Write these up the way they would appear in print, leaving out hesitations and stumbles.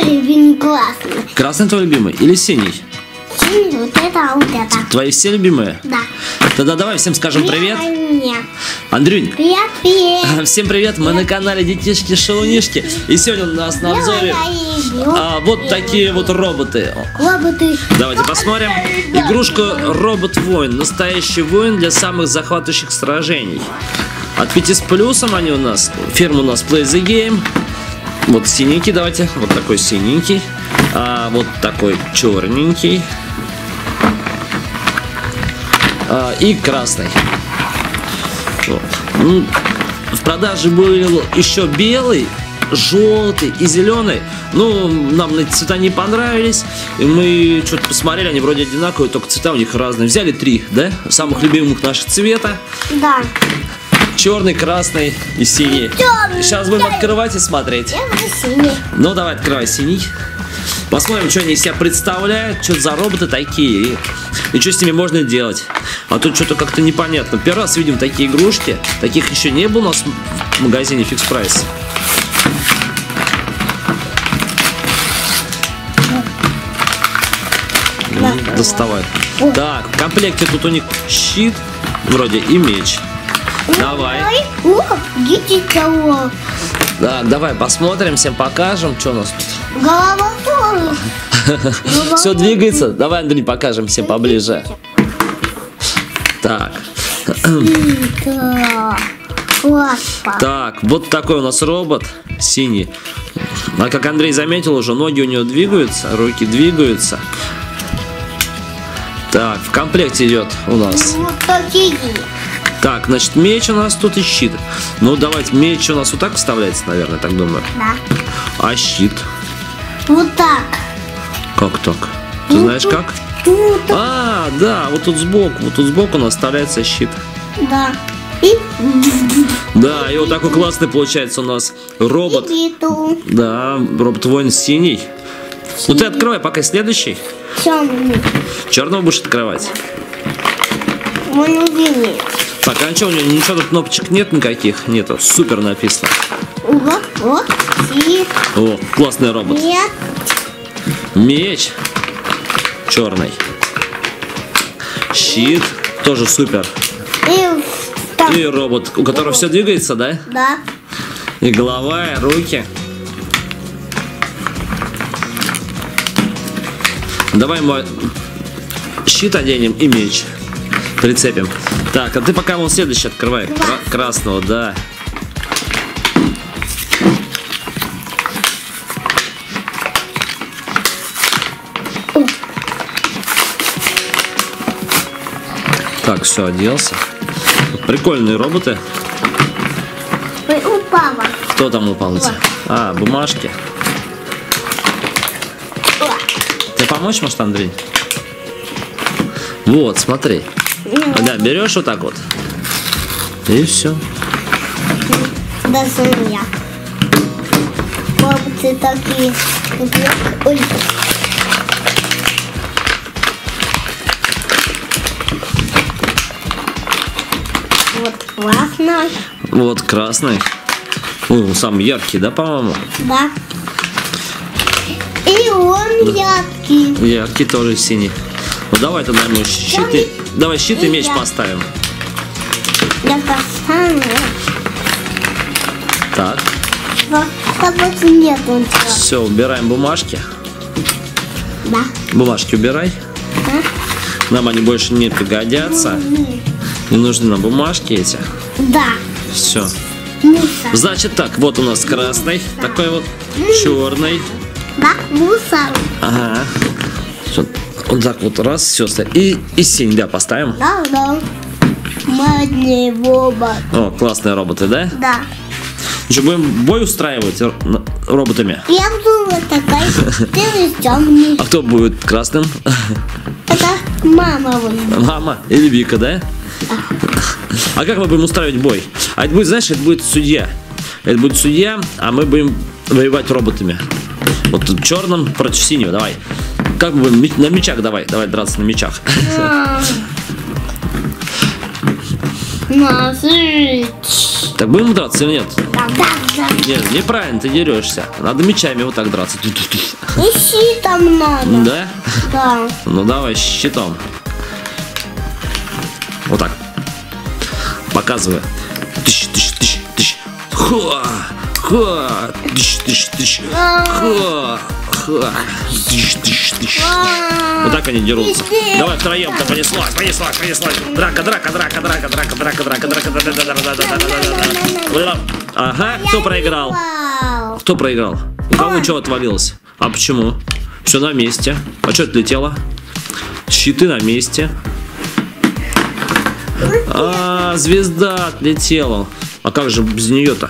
любимый красный. Красный твой любимый или синий? Синий, вот это, а вот это. Твои все любимые? Да. Тогда давай всем скажем привет. Нет. Андрюнь. Привет, привет. Всем привет, мы на канале Детишки-шалунишки. И сегодня у нас на обзоре вот такие вот роботы. Роботы. Давайте посмотрим. Игрушка робот-воин. Настоящий воин для самых захватывающих сражений. От 5 с плюсом они у нас. Фирма у нас Play the Game. Вот синенький, давайте. Вот такой синенький. Вот такой черненький. И красный. Вот. В продаже был еще белый, желтый и зеленый. Ну, нам эти цвета не понравились. И мы что-то посмотрели, они вроде одинаковые, только цвета у них разные. Взяли 3, да? Самых любимых наших цвета. Да. Черный, красный и синий. Сейчас будем открывать и смотреть. Синий. Ну, давай, открывай синий. Посмотрим, что они из себя представляют, что за роботы такие и что с ними можно делать. А тут что-то как-то непонятно. Первый раз видим такие игрушки. Таких еще не было у нас в магазине Fix Price. Доставай. Так, в комплекте тут у них щит вроде и меч. Давай. Так, давай посмотрим, всем покажем, что у нас тут. Голова тоже. Все двигается. Давай, Андрей, покажем всем поближе. Так. Так, вот такой у нас робот синий. А как Андрей заметил, уже ноги у него двигаются, руки двигаются. Так, в комплекте идет у нас. Вот такие. Так, значит, меч у нас тут и щит. Ну, давайте, меч у нас вот так вставляется, наверное, так думаю. Да. А щит? Вот так. Как так? Ты знаешь как? А, да, вот тут сбоку у нас вставляется щит. Да. Да, и вот такой классный получается у нас робот. Да, робот-воин синий. Ну ты открывай пока следующий. Черный. Черного будешь открывать? Мой любимый. Пока ничего, у него ничего тут кнопочек нет никаких. Нету. Супер написано. Вот. О, классный робот. Нет. Меч. Черный. Щит. Тоже супер. И робот, у которого все двигается, да? Да. И голова, и руки. Давай мы щит оденем и меч прицепим. Так, а ты пока вон следующий открывай. Красного, да. Так, все, оделся. Прикольные роботы. Ой, упала. Кто там упал у тебя? А, бумажки. Тебе помочь, может, Андрей? Вот, смотри. Да, берешь вот так вот. И все. Даже я. Роботы такие. Ой. Вот красный. Вот красный. Ой, он самый яркий, да, по-моему? Да. И он яркий. Яркий тоже синий. Ну давай тогда ему щиты. Давай щит и меч поставим. Я поставлю. Так. Вот нет он. Все, убираем бумажки. Да. Бумажки убирай. Нам они больше не пригодятся. Не нужны нам бумажки эти. Да. Все. Мусор. Значит так, вот у нас красный, такой вот черный. Да, мусор. Ага. Вот так вот раз, все. И синий, да, поставим. Да. Модный робот. О, классные роботы, да? Да. Что, будем бой устраивать роботами? Я буду такая, ты темный. А кто будет красным? Это мама. Мама или Вика, да? А как мы будем устраивать бой? А это будет, знаешь, это будет судья. Это будет судья, а мы будем воевать роботами. Вот тут черным против синего, давай. Как бы на мечах давай драться на мечах. Ножи. Так будем драться или нет? Да. Нет, неправильно, ты дерешься. Надо мечами вот так драться. И щитом надо. Да? Да. Ну давай, щитом. Вот так. Показываю. Тыщ. Ха! Ха! Тыщ. Ха! Ха! Тыщ. Вот так они дерутся. Давай втроем-то понеслась. Драка. Ага, кто проиграл? Вау. Кто проиграл? У кого что отвалилось? А почему? Все на месте. А что отлетело? Щиты на месте. А, звезда отлетела. А как же без нее-то?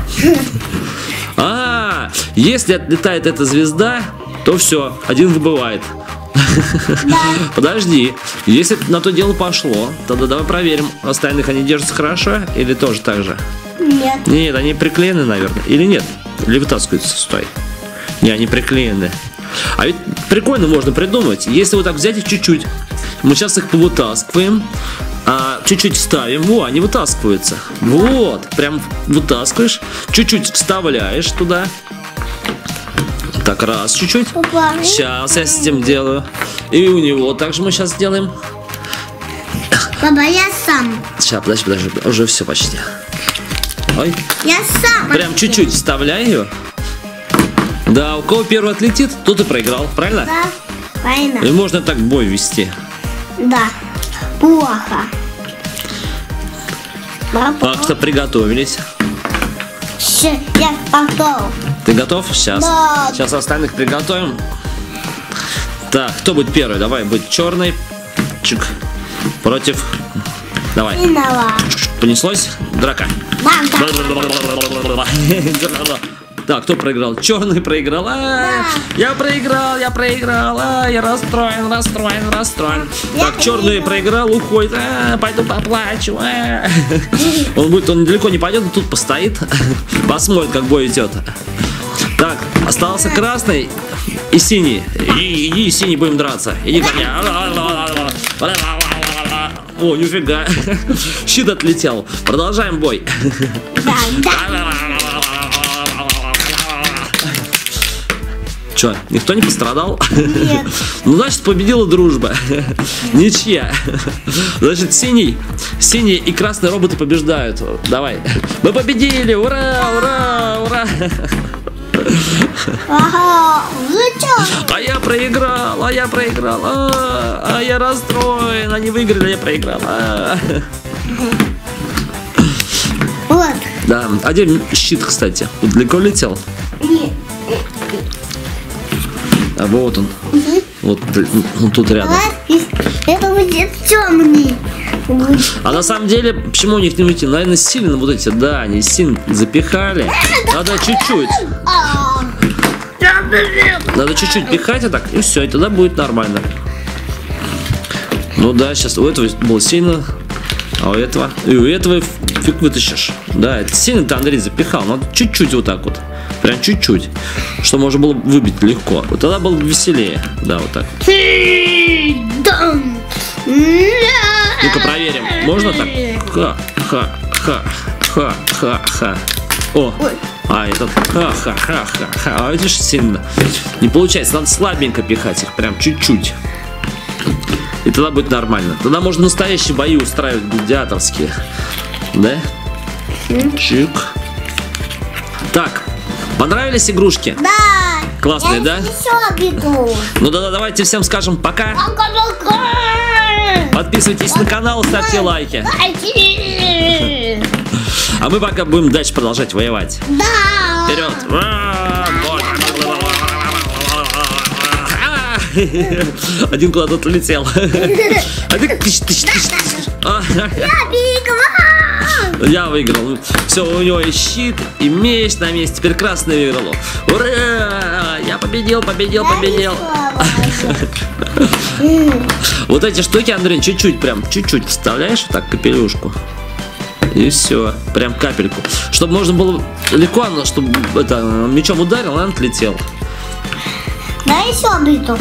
А, если отлетает эта звезда, то все, один выбывает. Подожди, если на то дело пошло, тогда давай проверим, остальных они держатся хорошо или тоже так же? Нет. Нет, они приклеены, наверное. Или нет? Или вытаскиваются, стой. Не, они приклеены. А ведь прикольно можно придумать. Если вот так взять их чуть-чуть, мы сейчас их повытаскиваем, чуть-чуть вставим, во, они вытаскиваются. Вот, прям вытаскиваешь, чуть-чуть вставляешь туда. Так, раз, чуть-чуть. Сейчас я с этим делаю. И у него также мы сейчас сделаем. Папа, я сам. Сейчас, подожди, уже все почти. Ой. Я сам. Прям чуть-чуть вставляй ее. Да, у кого первый отлетит, тот и проиграл, правильно? Да, правильно. И можно так бой вести. Да, плохо. Так что приготовились. Я готов. Ты готов? Сейчас. Да. Сейчас остальных приготовим. Так, кто будет первый? Давай, будет черный. Чик. Против. Давай. Понеслось? Драка. Так, кто проиграл? Черный проиграл. Я проиграл. Я расстроен. Так, черный проиграл, уходит. Пойду поплачу. Он далеко не пойдет, он тут постоит. Посмотрит, как бой идет. Так, остался красный и синий. Иди, синий, будем драться. Иди ко мне. О, нифига. Щит отлетел. Продолжаем бой. Че, никто не пострадал? Нет. Ну, значит, победила дружба. Ничья. Значит, синий и красные роботы побеждают. Давай. Мы победили! Ура! Ага, А я проиграл. А я расстроен. Они выиграли, а я проиграл. Вот. Да, а где щит, кстати? Тут далеко летел? Нет. А вот он. Вот он тут рядом. Это будет темный. А на самом деле, почему у них не уйти? Наверное, сильно вот эти, да, они сильно запихали. Надо чуть-чуть. Надо чуть-чуть пихать, а так, и все, и тогда будет нормально. Ну да, сейчас у этого было сильно, а у этого, и у этого фиг вытащишь. Да, это сильно ты, Андрей, запихал, надо чуть-чуть вот так вот. Прям чуть-чуть, чтобы можно было выбить легко. Вот тогда было бы веселее. Да, вот так. Ну-ка проверим. Можно так? Ха. О, а этот ха. А видишь, сильно не получается. Надо слабенько пихать их, прям чуть-чуть. И тогда будет нормально. Тогда можно настоящие бои устраивать, гладиаторские. Да? Чик. Так. Понравились игрушки? Да. Классные, да? Еще бегу. Ну да, давайте всем скажем пока. Пока-пока. Подписывайтесь на канал, ставьте лайки. А мы пока будем дальше продолжать воевать. Да. Вперед! Один куда-то отлетел. Я выиграл. Все, у него и щит, и меч на месте. Теперь красный выиграл. Ура! Я победил. Вот эти штуки, Андрей, чуть-чуть, прям чуть-чуть вставляешь, вот так, капелюшку. И все, прям капельку. Чтобы можно было легко, чтобы это, мечом ударил, он отлетел. Да еще биту.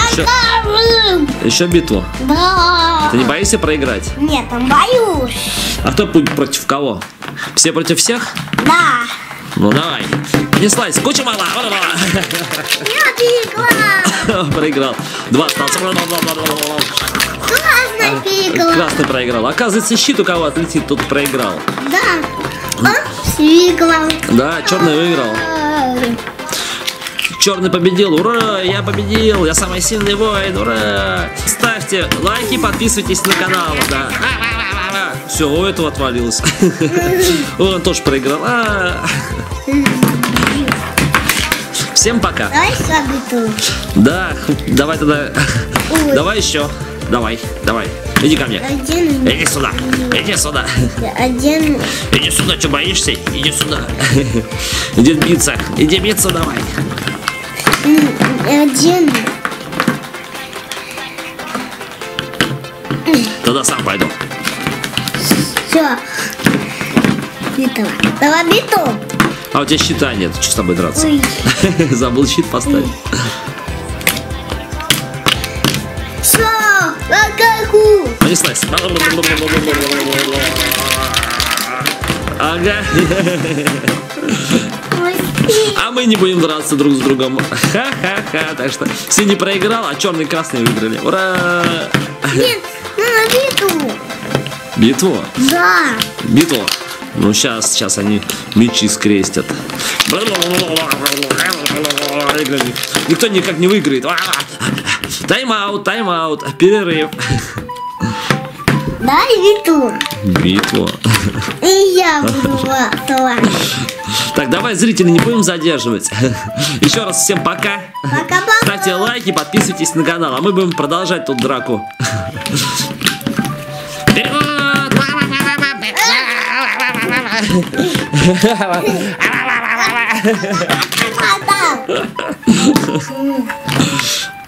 Еще битву. Да. Ты не боишься проиграть? Нет, там боюсь. А кто будет против кого? Все против всех? Да. Ну давай. Понеслась. Куча мала. Я перегла. Проиграл. 2 остался. Классно перегла. Красный проиграл. Оказывается, щит у кого отлетит, тот проиграл. Да. Перегла. Да, черный выиграл. Черный победил. Ура! Я победил. Я самый сильный воин. Ура! Ставьте лайки, подписывайтесь на канал. Да. Все, у этого отвалилось. Он тоже проиграл. Всем пока. Давай биту. Да, давай тогда. Ой. Давай еще. Давай. Иди ко мне. Один. Иди сюда. Иди сюда. Один. Иди сюда, что боишься? Иди сюда. Иди биться. Иди биться давай. Один. Тогда сам пойду. Все. Битва. Давай биту. А у тебя щита нет. Что с тобой драться? Ой. Забыл щит поставить. Все. Какаку. Понеслась. Ага. А мы не будем драться друг с другом. Ха-ха-ха. Так что синий проиграл, а черный и красный выиграли. Ура! Нет, надо биту. Битву? Да. Битву? Ну сейчас они мечи скрестят. Никто никак не выиграет. Тайм-аут, перерыв. Дай биту. Битву. И я буду голосовать. Так, давай, зрители, не будем задерживать. Еще раз всем пока. Пока-пока. Ставьте лайки, подписывайтесь на канал, а мы будем продолжать тут драку. Вперед!